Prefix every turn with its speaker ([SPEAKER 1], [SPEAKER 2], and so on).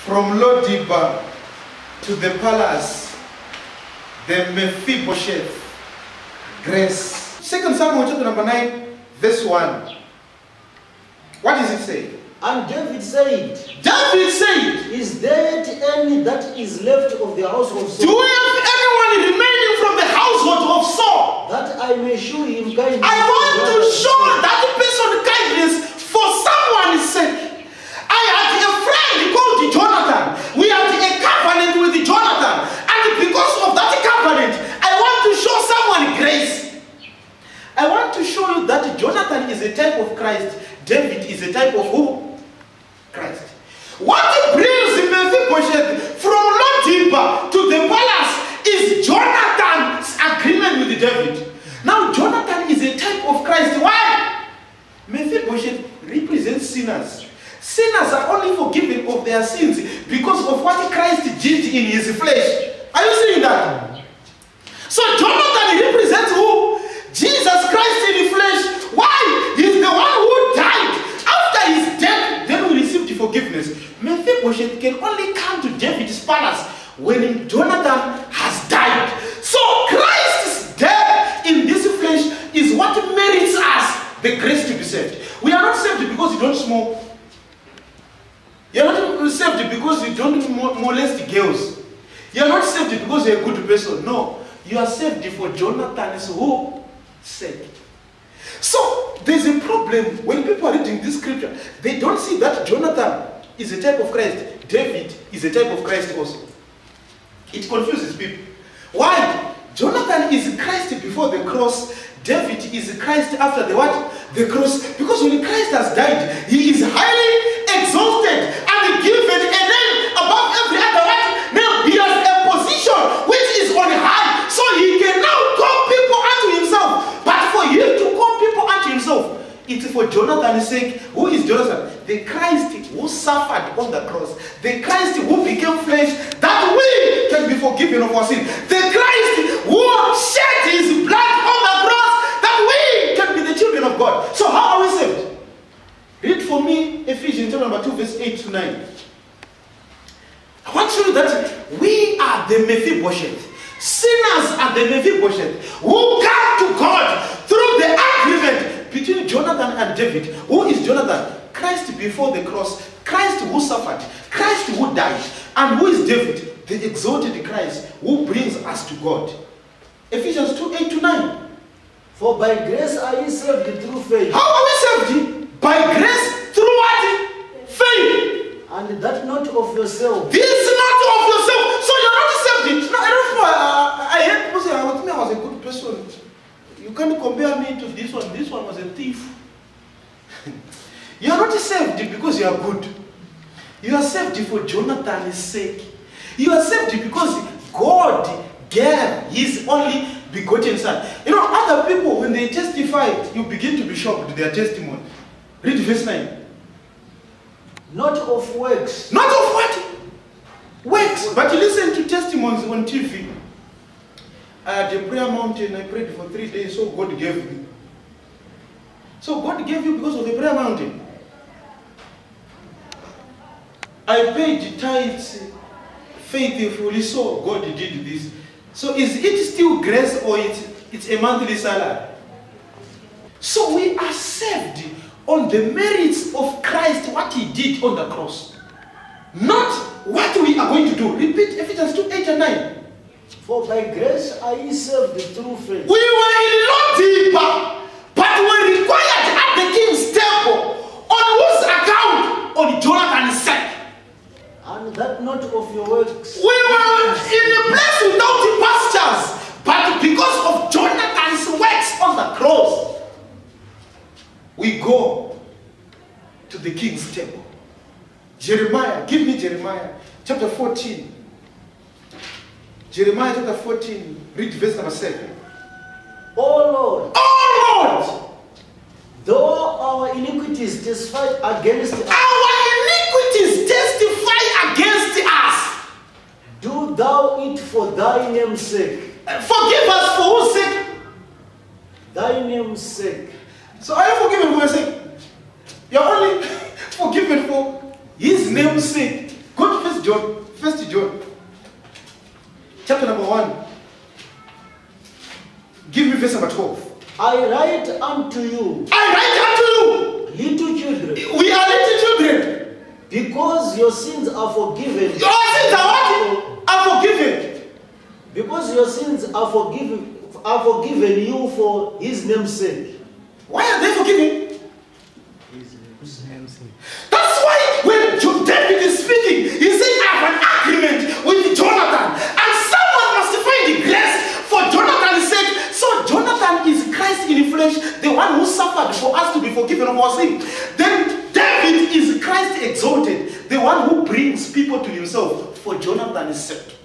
[SPEAKER 1] From Lodibar to the palace, the Mephibosheth grace. 2 Samuel chapter number 9, verse 1. What does it say?
[SPEAKER 2] And David said,
[SPEAKER 1] Is
[SPEAKER 2] there yet any that is left of the house of Saul?
[SPEAKER 1] Do we have anyone remaining from the household of Saul?
[SPEAKER 2] That I may show him kindness.
[SPEAKER 1] I want to show that person kindness for someone's sake. I had a friend called Jonathan. We had a covenant with Jonathan. And because of that covenant, I want to show someone grace. I want to show you that Jonathan is a type of Christ. David is a type of who? Christ. What brings Mephibosheth from Lodibar to the palace is Jonathan's agreement with David. Now Jonathan is a type of Christ. Why? Mephibosheth represents sinners. Sinners are only forgiven of their sins because of what Christ did in his flesh. Are you seeing that? So Jonathan represents who? Jesus Christ in the flesh. Why? He's the one who died. After his death, then we received forgiveness. Mephibosheth can only come to David's palace when Jonathan has died. So Christ's death in this flesh is what merits us the grace to be saved. We are not saved because you don't smoke. You are not saved because you don't molest girls. You are not saved because you are a good person. No. You are saved for Jonathan's who? Sake. So there's a problem when people are reading this scripture. They don't see that Jonathan is a type of Christ. David is a type of Christ also. It confuses people. Why? Jonathan is Christ before the cross. David is Christ after the what? The cross. Because when Christ has died, he is highly exalted and given a name above every other what? Now he has a position which is on high. So he can now call people unto himself. But for him to call people unto himself, it's for Jonathan's sake. Who is Jonathan? The Christ who suffered on the cross. The Christ who became flesh that we can be forgiven of our sin. The Christ who shed his blood on the cross that we can be the children of God. So how are we saved? Read for me Ephesians chapter number 2 verse 8 to 9. I want to show you that we are the Mephibosheth. Sinners are the Mephibosheth who come to God through the agreement between Jonathan and David. Who is Jonathan? Christ before the cross. Christ who suffered. Christ who died. And who is David? The exalted Christ who brings us to God. Ephesians 2, 8 to 9.
[SPEAKER 2] For by grace are ye saved through faith.
[SPEAKER 1] How are we saved? By grace through what? Faith.
[SPEAKER 2] And that not of yourself.
[SPEAKER 1] This is not of yourself. So you're not saved. No, I don't know. I heard people say, I was a good person. You can't compare me to this one. This one was a thief. You are not saved because you are good. You are saved for Jonathan's sake. You are saved because God gave his only begotten son. You know, other people, when they testify, you begin to be shocked with their testimony. Read verse 9.
[SPEAKER 2] Not of works.
[SPEAKER 1] Not of what? Works. But you listen to testimonies on TV. I had a prayer mountain. I prayed for 3 days, so God gave me. So God gave you because of the prayer mountain. I paid tithes faithfully, so God did this. So is it still grace or it's a monthly salary? So we are saved on the merits of Christ, what he did on the cross. Not what we are going to do. Repeat Ephesians 2, 8 and 9.
[SPEAKER 2] For by grace are ye saved through faith.
[SPEAKER 1] We were in Lodibar, but were required at the king's table. On whose account? On Jonathan's sake.
[SPEAKER 2] And that not of your works.
[SPEAKER 1] We were in a place without pastures, but because of Jonathan's works on the cross, we go to the king's table. Jeremiah, give me Jeremiah chapter 14. Jeremiah chapter 14, read verse number 7.
[SPEAKER 2] Oh Lord.
[SPEAKER 1] Oh Lord!
[SPEAKER 2] Though our iniquities testify against us.
[SPEAKER 1] Our iniquities testify against us.
[SPEAKER 2] Do thou it for thy name's sake.
[SPEAKER 1] Forgive us for whose sake?
[SPEAKER 2] Thy name's sake.
[SPEAKER 1] So are you forgiven for your sake? You're only forgiven for his name's sake. Go to John. First John. Chapter number 1. Give me verse number 12.
[SPEAKER 2] I write unto you,
[SPEAKER 1] I write unto you.
[SPEAKER 2] little children,
[SPEAKER 1] We are little children.
[SPEAKER 2] because your sins are forgiven.
[SPEAKER 1] Your sins are what? Are forgiven.
[SPEAKER 2] Because your sins are forgiven you for his name's sake.
[SPEAKER 1] Why are they forgiven? That's why when David is speaking, he says, I have an agreement with Jonathan. And someone must find grace for Jonathan's sake. So Jonathan is Christ in flesh, the one who suffered for us to be forgiven of our sin. Then David is Christ exalted, the one who brings people to himself for Jonathan's sake.